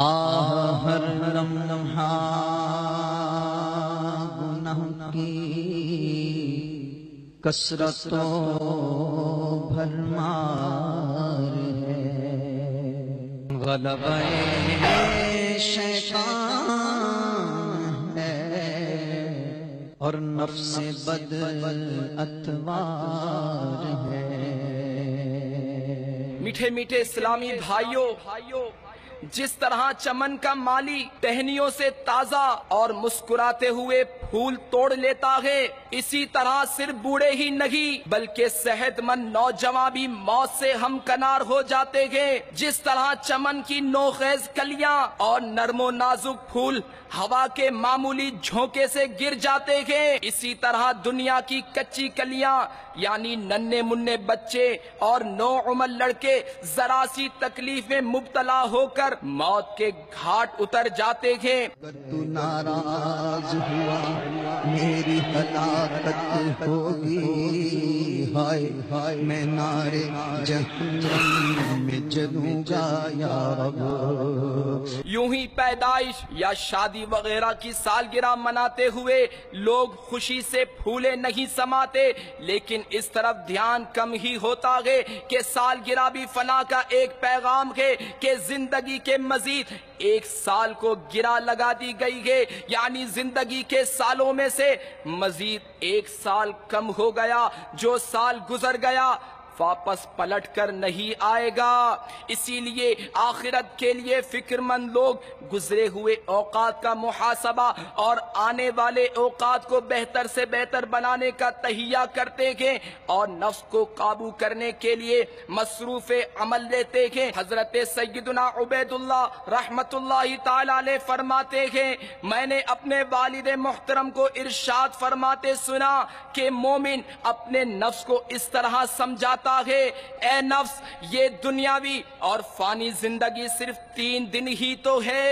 ہر لمحہ گناہ کی کثرت و بھرمار ہے، غلبہ شیطان ہے اور نفس بد اتوار ہے۔ میٹھے میٹھے اسلامی بھائیوں، جس طرح چمن کا مالی ٹہنیوں سے تازہ اور مسکراتے ہوئے پھول توڑ لیتا ہے، اسی طرح صرف بوڑھے ہی نہیں بلکہ صحت مند نوجوان بھی موت سے ہمکنار ہو جاتے ہیں۔ جس طرح چمن کی نوخیز کلیاں اور نرم و نازک پھول ہوا کے معمولی جھونکے سے گر جاتے ہیں، اسی طرح دنیا کی کچی کلیاں یعنی ننھے منھے بچے اور نوعمر لڑکے ذرا سی تکلیف میں مبتلا ہو کر موت کے گھاٹ اتر جاتے ہیں۔ اگر تو ناراض ہوا میری ہلاکت ہوگی، ہائے ہائے میں نارے جہنم میں جلوں گا یا رب۔ یوں ہی پیدائش یا شادی وغیرہ کی سالگرہ مناتے ہوئے لوگ خوشی سے پھولے نہیں سماتے، لیکن اس طرف دھیان کم ہی ہوتا ہے کہ سالگرہ بھی فنا کا ایک پیغام ہے کہ زندگی کے مزید ایک سال کو گرہ لگا دی گئی ہے، یعنی زندگی کے سالوں میں سے مزید ایک سال کم ہو گیا۔ جو سال گزر گیا واپس پلٹ کر نہیں آئے گا، اسی لیے آخرت کے لیے فکر مند لوگ گزرے ہوئے اوقات کا محاسبہ اور آنے والے اوقات کو بہتر سے بہتر بنانے کا تہیہ کرتے ہیں اور نفس کو قابو کرنے کے لیے مصروف عمل لیتے ہیں۔ حضرت سیدنا عبید اللہ رحمت اللہ تعالی علیہ فرماتے ہیں، میں نے اپنے والد محترم کو ارشاد فرماتے سنا کہ مومن اپنے نفس کو اس طرح سمجھاتا ہے، اے نفس یہ دنیاوی اور فانی زندگی صرف 3 دن ہی تو ہے،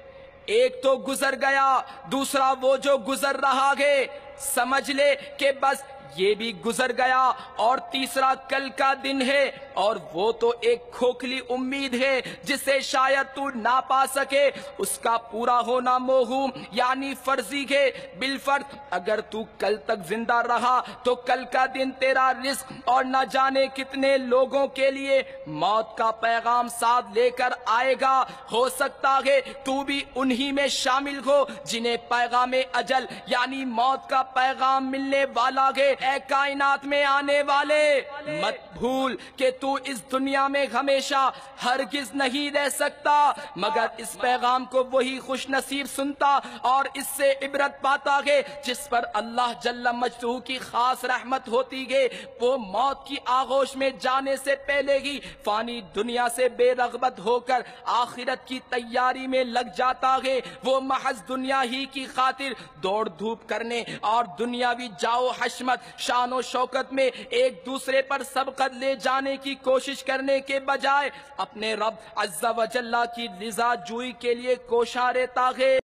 ایک تو گزر گیا، دوسرا وہ جو گزر رہا ہے سمجھ لے کہ بس یہ بھی گزر گیا، اور تیسرا کل کا دن ہے اور وہ تو ایک کھوکھلی امید ہے جسے شاید تو نہ پا سکے، اس کا پورا ہونا موہوم یعنی فرضی ہے۔ بالفرض اگر تو کل تک زندہ رہا تو کل کا دن تیرا رزق اور نہ جانے کتنے لوگوں کے لیے موت کا پیغام ساتھ لے کر آئے گا۔ ہو سکتا ہے تو بھی انہی میں شامل ہو جنہیں پیغام اجل یعنی موت کا پیغام ملنے والا ہے۔ اے کائنات میں آنے والے، مت بھول کہ تو اس دنیا میں ہمیشہ ہرگز نہیں رہ سکتا، مگر اس پیغام کو وہی خوش نصیب سنتا اور اس سے عبرت پاتا ہے جس پر اللہ جل مجدہ کی خاص رحمت ہوتی ہے۔ وہ موت کی آغوش میں جانے سے پہلے ہی فانی دنیا سے بے رغبت ہو کر آخرت کی تیاری میں لگ جاتا ہے۔ وہ محض دنیا ہی کی خاطر دوڑ دھوپ کرنے اور دنیاوی جاؤ حشمت شان و شوکت میں ایک دوسرے پر سبقت لے جانے کی کوشش کرنے کے بجائے اپنے رب عز و جل کی رضا جوئی کے لیے کوشاں رہتا ہے۔